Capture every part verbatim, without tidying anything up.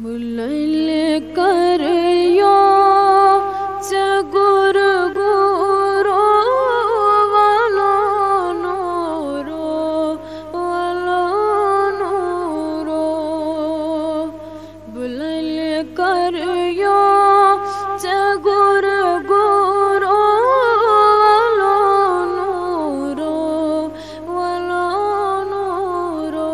बुलल कर यो गुर गुरो वालो नूरो वालो नूरो बुलल कर यो गुर गुरो वालो नूरो वालो नूरो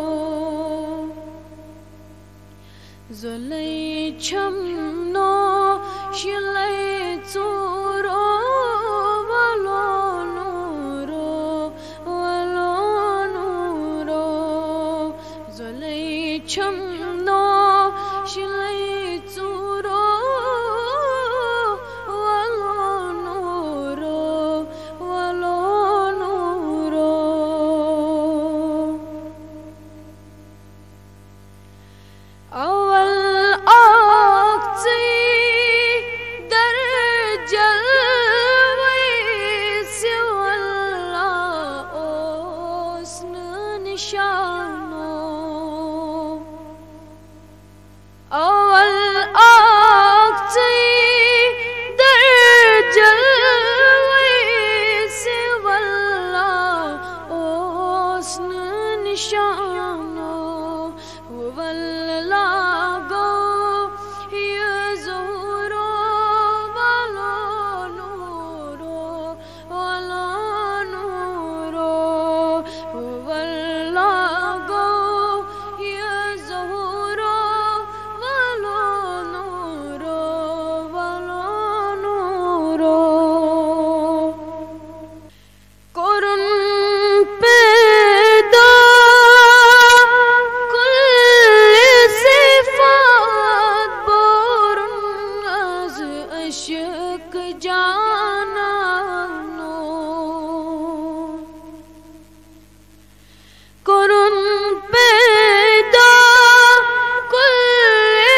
ज़लै छमनो शिलै चूरो वालो नूरो वालो नूरो ज़लै छमनो शिलै चूरो वालो नूरो वालो नूरो अवल आक्सी दर्जल वैसे वल्ला ओस्न निशानो अवल आक्सी दर्जल वैसे वल्ला ओस्न निशानो वल्ला गो ये ज़ोरो वालो नूरो वालो नूरो वल्ला गो ये ज़ोरो वालो नूरो वालो नूरो कुरुन पैदा अशक जाना नो कुरुन पैदा कुल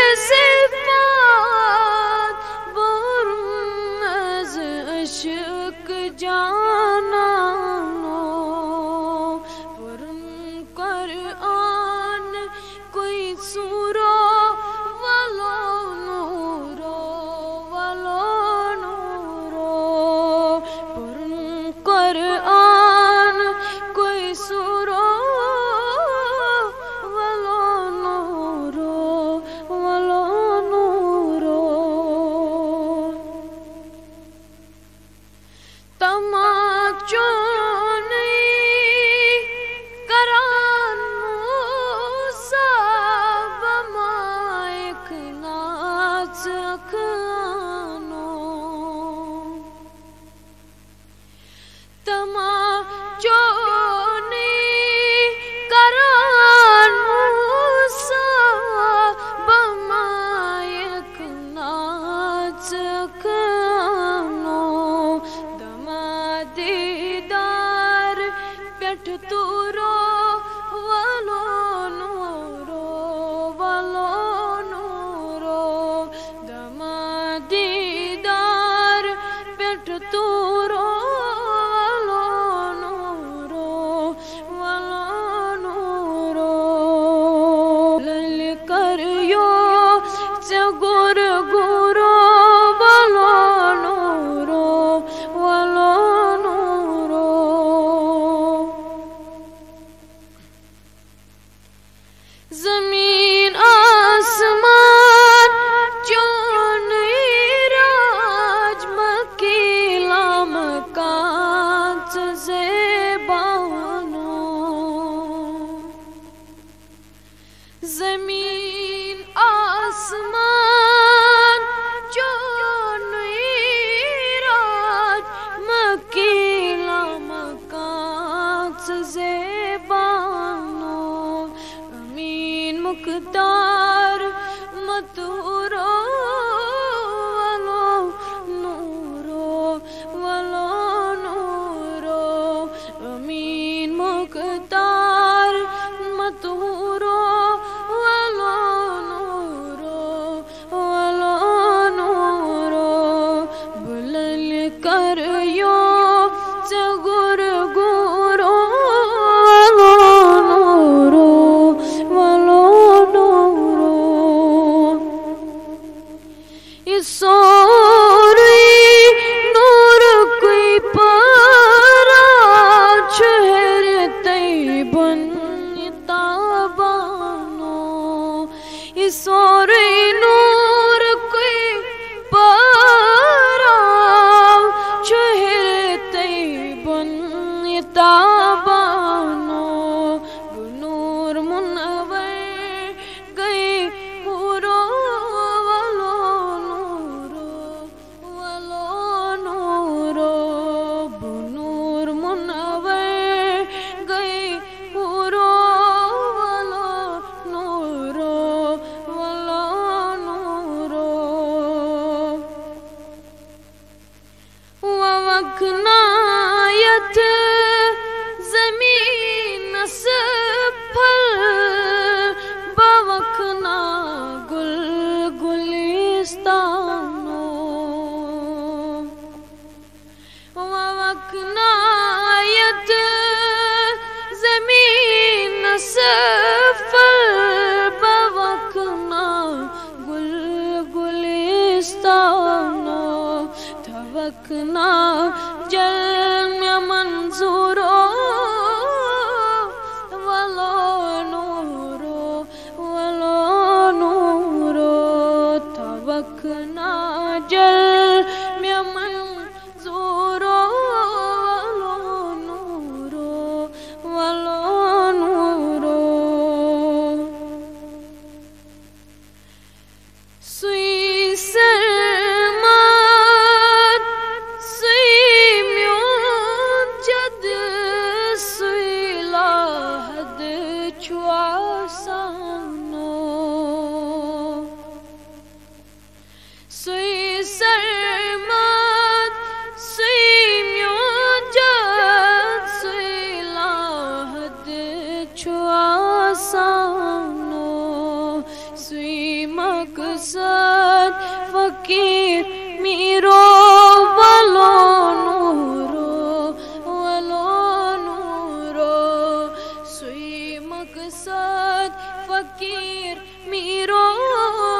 सिफात बुरुन अज अशक जाना नो बुरुन कुरान कोई सूरो वालो नूरो कुरान कोई सूरो वालो नूरो वालो नूरो तमाचो नहीं करान मूसा बमायक नाच अखानो तमाचो नहीं करान मूसा बमायक नाच अखानो दमादीदार पेट तूरो वालो नूरो वालो नूरो दमादीदार पेट तूरो वालो नूरो वालो नूरो बुलल कर यो गुर गुरो वालो नूरो वालो नूरो ज़मीन आसमान चौन राज मकीला मकांच ज़ेबानो ज़मीन आसमान चौन राज मकीला मकांच ज़ेबानो अमीन मुक़दार मतूरो वालो नूरो वालो नूरो अमीन मुक़दार मतूरो वालो नूरो वालो नूरो बुलल कर यो गुर गुरो वालो नूरो वालो नूरो सोरी नूर कोई पारा चेहरे तई बन ताबानो सोरी नूर कोई पारा चेहरे तई बन ताबानो नूर मुनवर गई हुरो वालो नूरो वालो नूरो बुनूर मुनवर गई हुरो वालो नूरो वालो नूरो ववकनायत जमीन सफल बवकना गुल गुलिस्तानो ववकनायत जमीन सफल बवकना गुल गुलिस्तानो थवकना जल में मंजूरो वालो नूरो वालो नूरो थवकना जल में मंजूरो वालो नूरो वालो नूरो सुई सरमात सुई म्यों जद सुई लाहद चुआसानो सुई सरमात सुई म्यों जद सुई लाहद चुआसानो सुई मकसद फकीर मीरो वालो नूरो वालो नूरो सुई मकसद फकीर मीरो